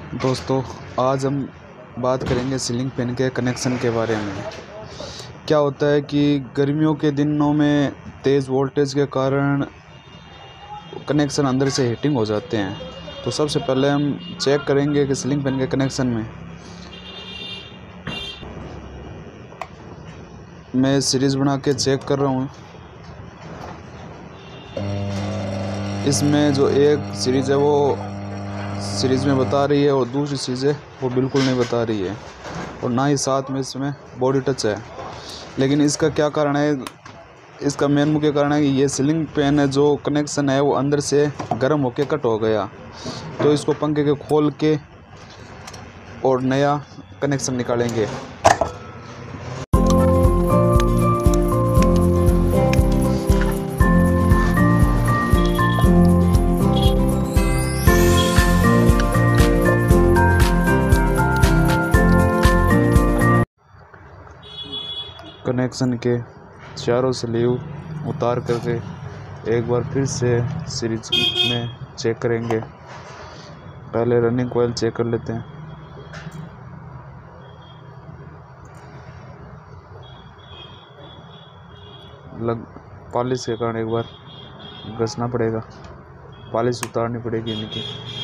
दोस्तों, आज हम बात करेंगे सीलिंग फैन के कनेक्शन के बारे में। क्या होता है कि गर्मियों के दिनों में तेज़ वोल्टेज के कारण कनेक्शन अंदर से हीटिंग हो जाते हैं। तो सबसे पहले हम चेक करेंगे कि सीलिंग फैन के कनेक्शन में मैं सीरीज़ बना के चेक कर रहा हूँ। इसमें जो एक सीरीज़ है वो सीरीज़ में बता रही है और दूसरी चीज़ें वो बिल्कुल नहीं बता रही है, और ना ही साथ में इसमें बॉडी टच है। लेकिन इसका क्या कारण है? इसका मेन मुख्य कारण है कि ये सीलिंग फैन है जो कनेक्शन है वो अंदर से गर्म होके कट हो गया। तो इसको पंखे के खोल के और नया कनेक्शन निकालेंगे। कनेक्शन के चारों स्लीव उतार करके एक बार फिर से सीरीज में चेक करेंगे। पहले रनिंग कॉइल चेक कर लेते हैं। पॉलिश के कारण एक बार घसना पड़ेगा, पॉलिश उतारनी पड़ेगी इनकी।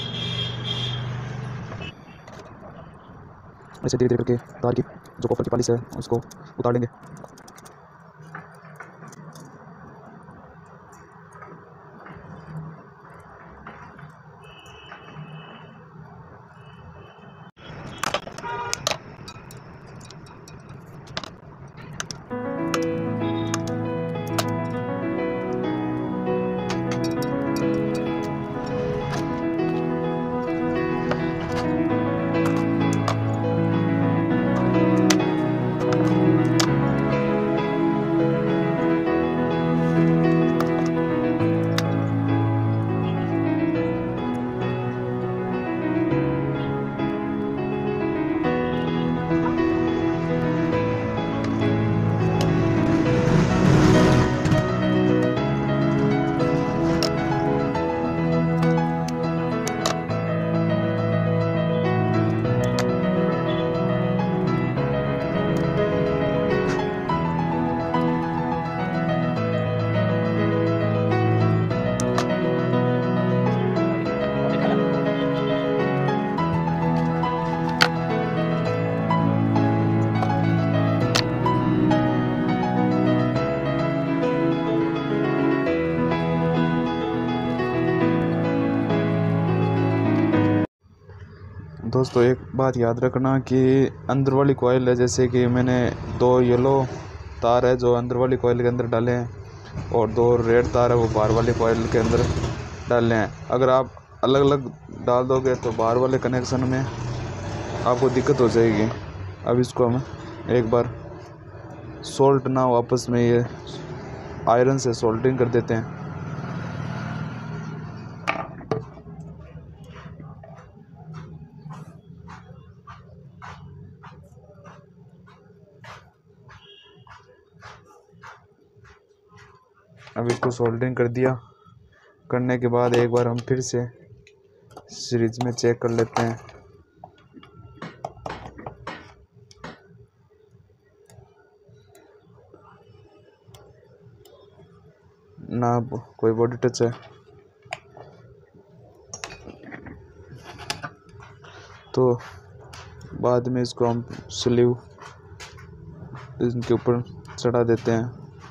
ऐसे धीरे धीरे करके तार की जो कॉपर की पॉलिश है उसको उतार लेंगे। दोस्तों, एक बात याद रखना कि अंदर वाली कॉइल है, जैसे कि मैंने 2 येलो तार है जो अंदर वाली कॉइल के अंदर डाले हैं और 2 रेड तार है वो बाहर वाली कॉइल के अंदर डाले हैं। अगर आप अलग अलग डाल दोगे तो बाहर वाले कनेक्शन में आपको दिक्कत हो जाएगी। अब इसको हम एक बार सोल्ट ना वापस में ये आयरन से सोल्डरिंग कर देते हैं। अब इसको सोल्डरिंग कर दिया। करने के बाद एक बार हम फिर से सीरीज में चेक कर लेते हैं। ना कोई बॉडी टच है, तो बाद में इसको हम स्लीव इनके ऊपर चढ़ा देते हैं।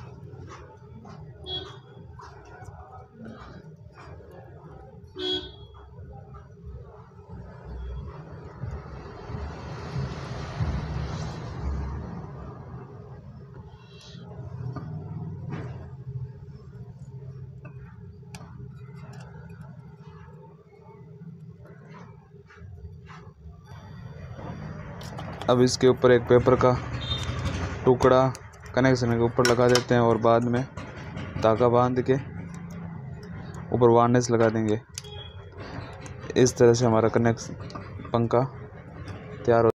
अब इसके ऊपर एक पेपर का टुकड़ा कनेक्शन के ऊपर लगा देते हैं और बाद में धागा बांध के ऊपर वार्निश लगा देंगे। इस तरह से हमारा पंखा तैयार हो